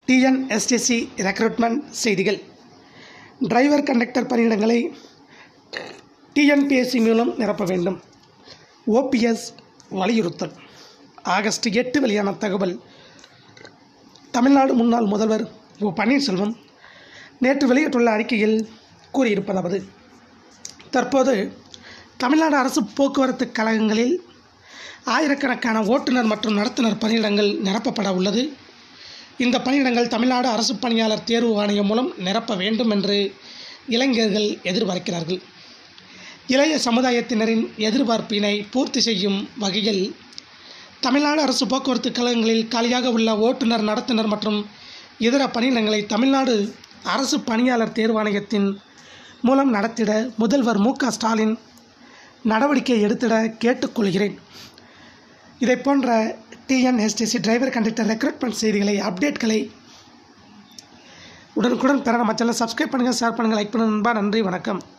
TNSTC recruitment செய்திகள். Driver conductor பணியிடங்களை TNPSC மூலம் நிரப்ப வேண்டும். ஓபிஎஸ் வலியுறுத்தல். ஆகஸ்ட் 8 வெளியான தகவல். தமிழ்நாடு முன்னாள் முதல்வர் ஓ பன்னீர்செல்வம் நேற்று வெளியிட்டுள்ள அறிக்கையில் கூறியிருப்பதாவது: தற்போது தமிழ்நாடு அரசு போக்குவரத்து கழகங்களில் ஆயிரக்கணக்கான ஓட்டுநர் மற்றும் நடத்துனர் பணியிடங்கள் நிரப்பப்பட உள்ளது. இந்த பணியிடங்கள் தமிழ்நாடு அரசு பணியாளர் தேர்வு ஆணையம் மூலம் நிரப்ப வேண்டும் என்று இளைஞர்கள் எதிர்பார்க்கிறார்கள். இளைய சமுதாயத்தினரின் எதிர்பார்ப்பினை பூர்த்தி செய்யும் வகையில் தமிழ்நாடு அரசு போக்குவரத்து கழகங்களில் காலியாக உள்ள ஓட்டுநர், நடத்துனர் மற்றும் இதர பணியிடங்களை தமிழ்நாடு அரசு பணியாளர் தேர்வாணையத்தின் மூலம் நடத்திட முதல்வர் மு.க. ஸ்டாலின் நடவடிக்கை எடுத்திட கேட்டுக்கொள்கிறேன். இதை போன்ற டிஎன்எஸ்டிசி டிரைவர் கண்டக்டர் ரெக்ரூட்மெண்ட் செய்திகளை, அப்டேட்களை உடனுக்குடன் பெற நம்ம சேனலை சப்ஸ்கிரைப் பண்ணுங்கள், ஷேர் பண்ணுங்கள், லைக் பண்ணுங்கள். நன்றி, வணக்கம்.